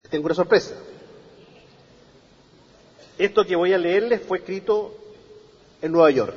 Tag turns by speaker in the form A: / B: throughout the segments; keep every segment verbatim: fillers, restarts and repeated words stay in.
A: Tengo una sorpresa. Esto que voy a leerles fue escrito en Nueva York.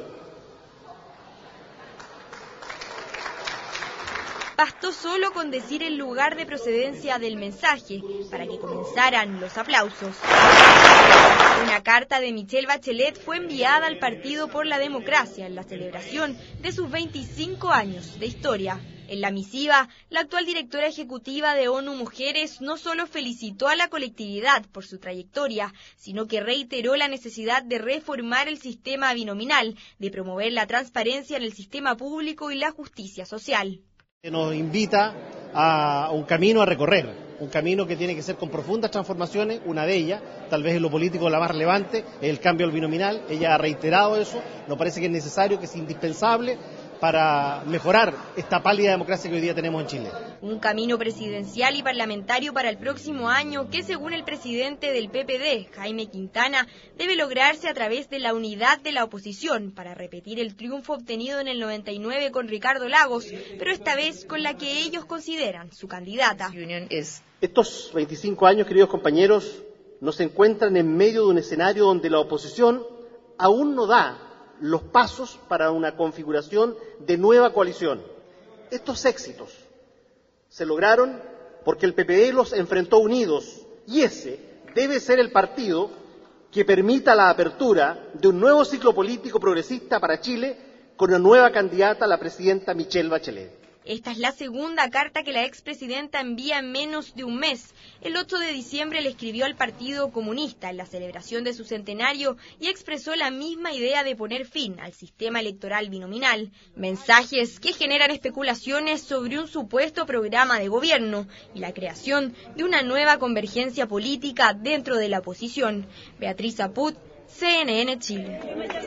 B: Bastó solo con decir el lugar de procedencia del mensaje para que comenzaran los aplausos. Una carta de Michelle Bachelet fue enviada al Partido por la Democracia en la celebración de sus veinticinco años de historia. En la misiva, la actual directora ejecutiva de ONU Mujeres no solo felicitó a la colectividad por su trayectoria, sino que reiteró la necesidad de reformar el sistema binominal, de promover la transparencia en el sistema público y la justicia social.
A: Nos invita a un camino a recorrer, un camino que tiene que ser con profundas transformaciones. Una de ellas, tal vez en lo político la más relevante, es el cambio al binominal. Ella ha reiterado eso, nos parece que es necesario, que es indispensable para mejorar esta pálida democracia que hoy día tenemos en Chile.
B: Un camino presidencial y parlamentario para el próximo año que, según el presidente del P P D, Jaime Quintana, debe lograrse a través de la unidad de la oposición para repetir el triunfo obtenido en el noventa y nueve con Ricardo Lagos, pero esta vez con la que ellos consideran su candidata.
A: Estos veinticinco años, queridos compañeros, nos encuentran en medio de un escenario donde la oposición aún no da los pasos para una configuración de nueva coalición. Estos éxitos se lograron porque el P P D los enfrentó unidos, y ese debe ser el partido que permita la apertura de un nuevo ciclo político progresista para Chile con una nueva candidata, la presidenta Michelle Bachelet.
B: Esta es la segunda carta que la expresidenta envía en menos de un mes. El ocho de diciembre le escribió al Partido Comunista en la celebración de su centenario y expresó la misma idea de poner fin al sistema electoral binominal. Mensajes que generan especulaciones sobre un supuesto programa de gobierno y la creación de una nueva convergencia política dentro de la oposición. Beatriz Aput, C N N Chile.